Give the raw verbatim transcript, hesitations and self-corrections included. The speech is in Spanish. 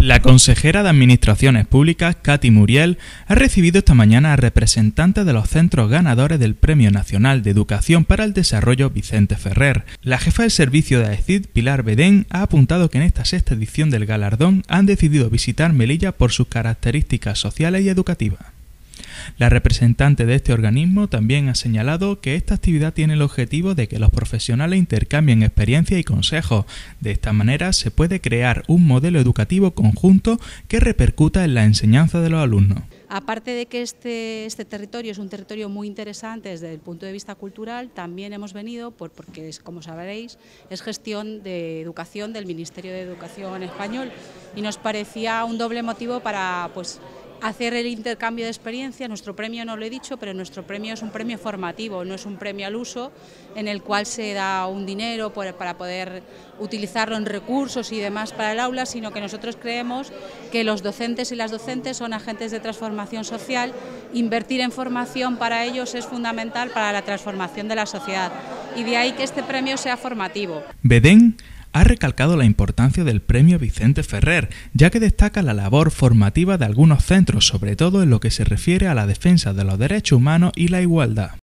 La consejera de Administraciones Públicas, Katy Muriel, ha recibido esta mañana a representantes de los centros ganadores del Premio Nacional de Educación para el Desarrollo Vicente Ferrer. La jefa del servicio de AECID, Pilar Bedén, ha apuntado que en esta sexta edición del galardón han decidido visitar Melilla por sus características sociales y educativas. La representante de este organismo también ha señalado que esta actividad tiene el objetivo de que los profesionales intercambien experiencias y consejos. De esta manera se puede crear un modelo educativo conjunto que repercuta en la enseñanza de los alumnos. Aparte de que este, este territorio es un territorio muy interesante desde el punto de vista cultural, también hemos venido, por, porque es, como sabréis, es gestión de educación del Ministerio de Educación español y nos parecía un doble motivo para pues, hacer el intercambio de experiencia. Nuestro premio, no lo he dicho, pero nuestro premio es un premio formativo, no es un premio al uso en el cual se da un dinero para poder utilizarlo en recursos y demás para el aula, sino que nosotros creemos que los docentes y las docentes son agentes de transformación social. Invertir en formación para ellos es fundamental para la transformación de la sociedad y de ahí que este premio sea formativo. Bedén ha recalcado la importancia del Premio Vicente Ferrer, ya que destaca la labor formativa de algunos centros, sobre todo en lo que se refiere a la defensa de los derechos humanos y la igualdad.